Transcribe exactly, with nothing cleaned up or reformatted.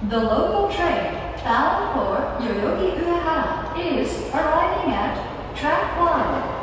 The local train bound for Yoyogi Uehara is arriving at track one.